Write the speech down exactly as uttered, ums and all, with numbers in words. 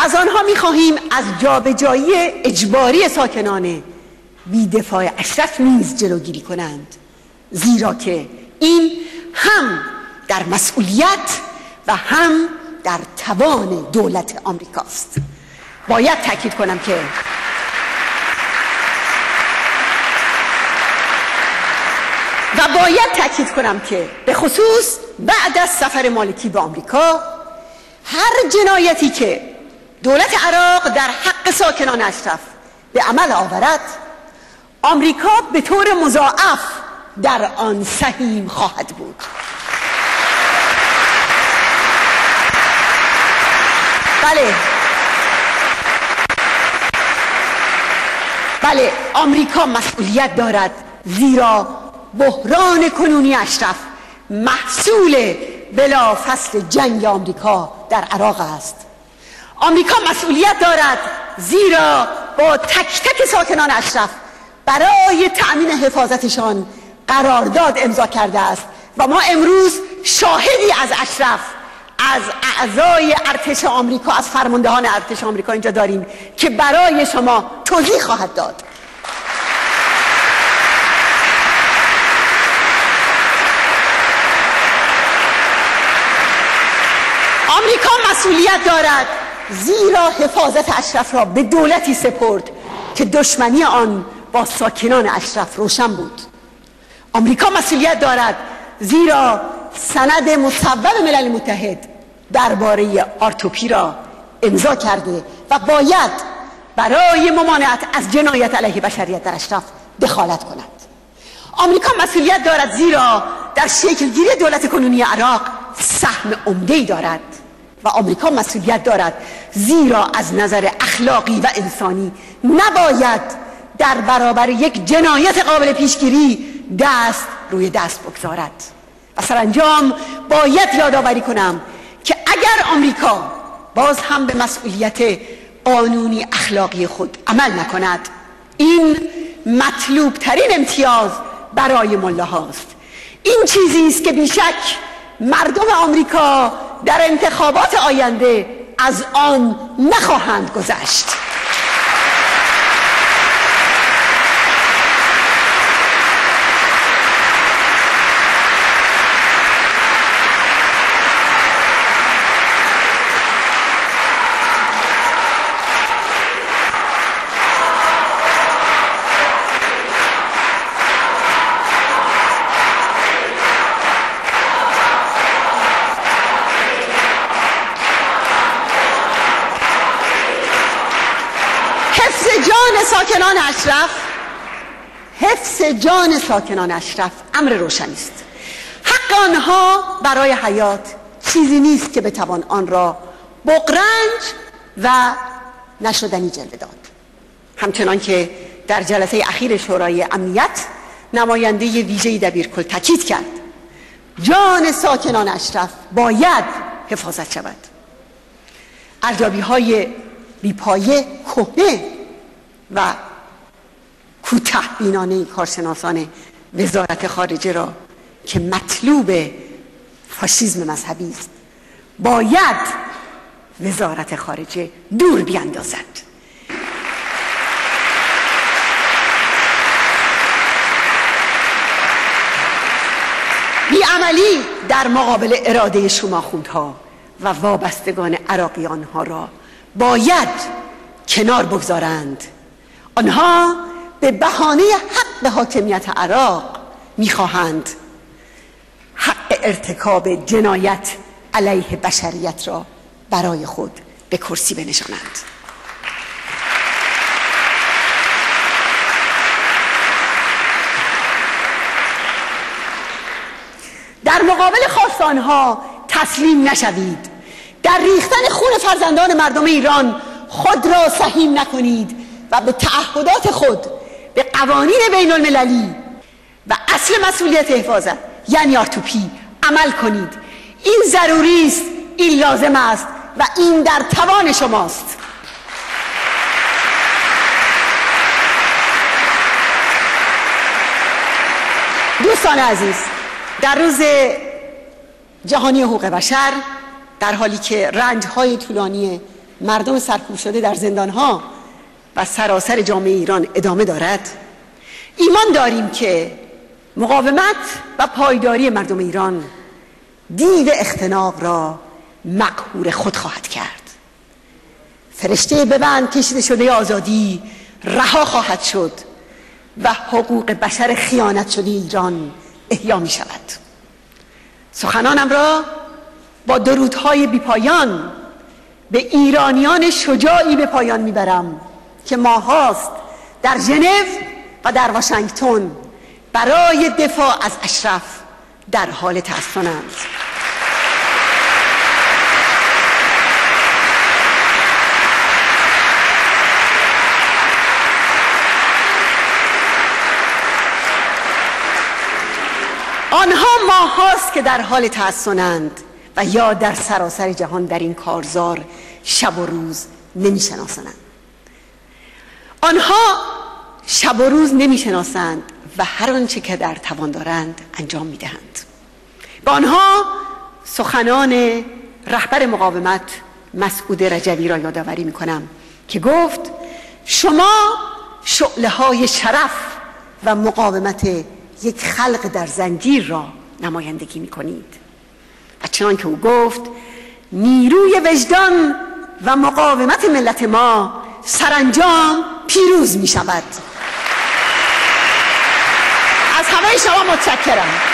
از آنها می‌خواهیم از جابجایی اجباری ساکنان بی‌دفاع اشرف نیز جلوگیری کنند، زیرا که این هم در مسئولیت و هم در توان دولت آمریکاست. باید تاکید کنم که و باید تاکید کنم که به خصوص بعد از سفر مالکی به آمریکا، هر جنایتی که دولت عراق در حق ساکنان اشرف به عمل آورد، آمریکا به طور مضاعف در آن سهیم خواهد بود. بله بله آمریکا مسئولیت دارد، زیرا بحران کنونی اشرف محصول بلافصل جنگ آمریکا در عراق است. آمریکا مسئولیت دارد، زیرا با تک تک ساکنان اشرف برای تأمین حفاظتشان قرارداد امضا کرده است و ما امروز شاهدی از اشرف، از اعضای ارتش آمریکا، از فرماندهان ارتش آمریکا اینجا داریم که برای شما توضیح خواهد داد. آمریکا مسئولیت دارد، زیرا حفاظت اشرف را به دولتی سپرد که دشمنی آن با ساکنان اشرف روشن بود. آمریکا مسئولیت دارد، زیرا سند مصوب ملل متحد درباره آر تو پی را امضا کرده و باید برای ممانعت از جنایت علیه بشریت در اشرف دخالت کند. آمریکا مسئولیت دارد، زیرا در شکلگیری دولت کنونی عراق سهم عمده‌ای دارد و آمریکا مسئولیت دارد، زیرا از نظر اخلاقی و انسانی نباید در برابر یک جنایت قابل پیشگیری دست روی دست بگذارد. و سرانجام باید یادآوری کنم که اگر آمریکا باز هم به مسئولیت قانونی اخلاقی خود عمل نکند، این مطلوب ترین امتیاز برای ملاهاست. این چیزی است که بیشک مردم آمریکا در انتخابات آینده از آن نخواهند گذشت. ساکنان اشرف حفظ جان ساکنان اشرف امر روشنی است. حق آنها برای حیات چیزی نیست که بتوان آن را بغرنج و نشدنی جلوه داد. همچنان که در جلسه اخیر شورای امنیت نماینده ویژه دبیرکل تاکید کرد، جان ساکنان اشرف باید حفاظت شود. ارزیابی های بیپایه، کهنه و کوتاه‌بینانه کارشناسان وزارت خارجه را که مطلوب فاشیسم مذهبی است باید وزارت خارجه دور بیاندازد. بیعملی در مقابل اراده شماخوندها و وابستگان عراقیان ها را باید کنار بگذارند. آنها به بهانه حق حاکمیت عراق میخواهند حق ارتکاب جنایت علیه بشریت را برای خود به کرسی بنشانند. در مقابل خواست آنها تسلیم نشوید. در ریختن خون فرزندان مردم ایران خود را سهیم نکنید و به تعهدات خود، به قوانین بین المللی و اصل مسئولیت حفاظت یعنی آر تو پی عمل کنید. این ضروری است، این لازم است و این در توان شماست. دوستان عزیز، در روز جهانی حقوق بشر، در حالی که رنج‌های طولانی مردم سرکوب شده در زندانها و سراسر جامعه ایران ادامه دارد، ایمان داریم که مقاومت و پایداری مردم ایران دیو اختناق را مقهور خود خواهد کرد. فرشته به بند کشیده شده آزادی رها خواهد شد و حقوق بشر خیانت شده ایران احیا می شود. سخنانم را با درودهای بی پایان به ایرانیان شجاعی به پایان میبرم که ماهاست در ژنو و در واشنگتن برای دفاع از اشرف در حال تحصنند. آنها ماهاست که در حال تحصنند و یا در سراسر جهان در این کارزار شب و روز نمیشناسند. آنها شب و روز نمیشناسند و هر آنچه که در توان دارند انجام میدهند. به آنها سخنان رهبر مقاومت مسعود رجوی را یادآوری میکنم که گفت شما شعله های شرف و مقاومت یک خلق در زنجیر را نمایندگی میکنید. و چنان که او گفت نیروی وجدان و مقاومت ملت ما سرانجام پیروز می شود. از همه شما متشکرم.